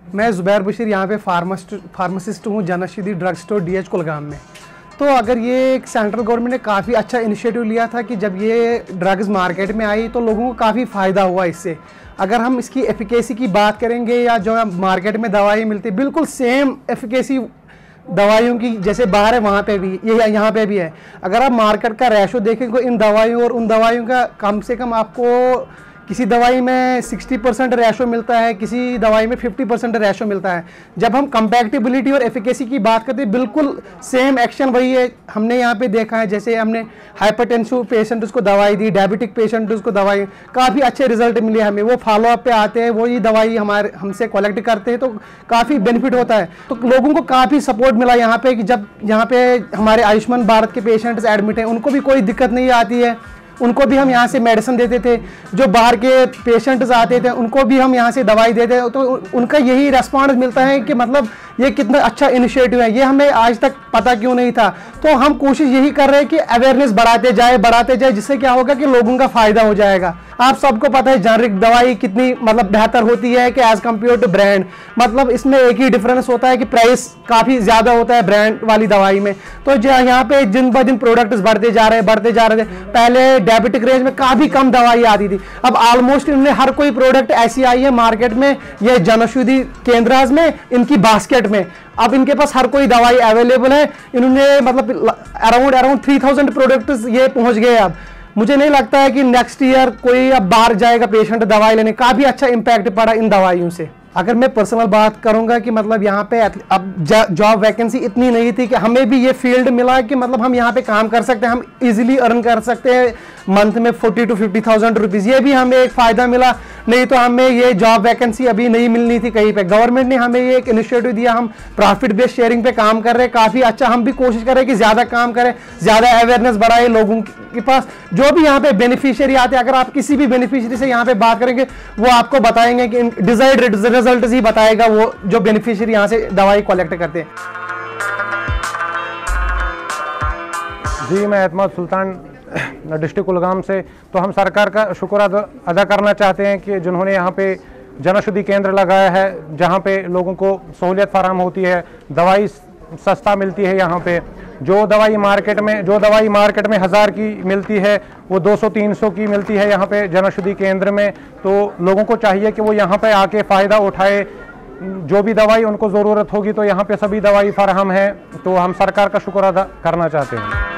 मैं ज़ुबैर बशीर यहाँ पे फार्मासिस्ट हूँ Janaushadhi drug store DH Kulgam में। तो अगर ये सेंट्रल गवर्नमेंट ने काफ़ी अच्छा इनिशिएटिव लिया था कि जब ये ड्रग्स मार्केट में आई तो लोगों को काफ़ी फ़ायदा हुआ इससे। अगर हम इसकी एफिकेसी की बात करेंगे या जो मार्केट में दवाई मिलती है बिल्कुल सेम एफिकेसी दवाइयों की जैसे बाहर है वहाँ पे भी ये यहाँ पे भी है। अगर आप मार्केट का रेशो देखेंगे इन दवाइयों और उन दवाइयों का कम से कम आपको किसी दवाई में 60% रेशो मिलता है, किसी दवाई में 50% रेशो मिलता है। जब हम कंपैटिबिलिटी और एफिकेसी की बात करते हैं बिल्कुल सेम एक्शन वही है। हमने यहाँ पे देखा है जैसे हमने हाइपरटेंसिव पेशेंट उसको दवाई दी, डायबिटिक पेशेंट उसको दवाई, काफ़ी अच्छे रिजल्ट मिले हमें। वो फॉलोअप पे आते हैं, वही दवाई हमसे कलेक्ट करते हैं तो काफ़ी बेनिफिट होता है। तो लोगों को काफ़ी सपोर्ट मिला यहाँ पे कि जब यहाँ पे हमारे आयुष्मान भारत के पेशेंट्स एडमिट हैं उनको भी कोई दिक्कत नहीं आती है, उनको भी हम यहाँ से मेडिसिन देते थे। जो बाहर के पेशेंट्स आते थे उनको भी हम यहाँ से दवाई देते थे। तो उनका यही रेस्पॉन्स मिलता है कि मतलब ये कितना अच्छा इनिशिएटिव है, ये हमें आज तक पता क्यों नहीं था। तो हम कोशिश यही कर रहे हैं कि अवेयरनेस बढ़ाते जाए, जिससे क्या होगा कि लोगों का फायदा हो जाएगा। आप सबको पता है जेनरिक दवाई कितनी मतलब बेहतर होती है कि एज कम्पेयर टू ब्रांड। मतलब इसमें एक ही डिफरेंस होता है कि प्राइस काफ़ी ज़्यादा होता है ब्रांड वाली दवाई में। तो यहाँ पे दिन ब दिन प्रोडक्ट्स बढ़ते जा रहे थे। पहले डायबिटिक रेंज में काफ़ी कम दवाई आती थी, अब ऑलमोस्ट इन्होंने हर कोई प्रोडक्ट ऐसी आई है मार्केट में, ये जनौषधि केंद्रास में इनकी बास्केट में अब इनके पास हर कोई दवाई अवेलेबल है। इन्होंने मतलब अराउंड 3000 प्रोडक्ट्स ये पहुंच गए। अब मुझे नहीं लगता है कि नेक्स्ट ईयर कोई अब बाहर जाएगा पेशेंट दवाई लेने। काफ़ी अच्छा इम्पैक्ट पड़ा इन दवाइयों से। अगर मैं पर्सनल बात करूंगा कि मतलब यहाँ पे अब जॉब वैकेंसी इतनी नहीं थी कि हमें भी ये फील्ड मिला कि मतलब हम यहाँ पे काम कर सकते हैं, हम इजीली अर्न कर सकते हैं मंथ में 40 to 50,000 रुपीज़। ये भी हमें एक फ़ायदा मिला, नहीं तो हमें ये जॉब वैकेंसी अभी नहीं मिलनी थी कहीं पे। गवर्नमेंट ने हमें ये एक इनिशिएटिव दिया, हम प्रॉफिट बेस्ड शेयरिंग पे काम कर रहे हैं काफ़ी अच्छा। हम भी कोशिश कर रहे हैं कि ज़्यादा काम करें, ज़्यादा अवेयरनेस बढ़ाए लोगों के पास। जो भी यहाँ पे बेनिफिशियरी आते हैं, अगर आप किसी भी बेनिफिशियरी से यहाँ पे बात करेंगे वो आपको बताएंगे कि डिजायर्ड रिजल्ट ही बताएगा वो जो बेनिफिशियरी यहाँ से दवाई कलेक्ट करते हैं। जी, मैं एतमाद सुल्तान डिस्ट्रिक्ट कुलगाम से। तो हम सरकार का शुक्र अदा करना चाहते हैं कि जिन्होंने यहाँ पे जनौषधि केंद्र लगाया है, जहाँ पे लोगों को सहूलियत फराहम होती है, दवाई सस्ता मिलती है। यहाँ पे जो दवाई मार्केट में 1000 की मिलती है वो 200-300 की मिलती है यहाँ पे जनौषधि केंद्र में। तो लोगों को चाहिए कि वो यहाँ पे आके फ़ायदा उठाए। जो भी दवाई उनको ज़रूरत होगी तो यहाँ पे सभी दवाई फराहम है। तो हम सरकार का शुक्र अदा करना चाहते हैं।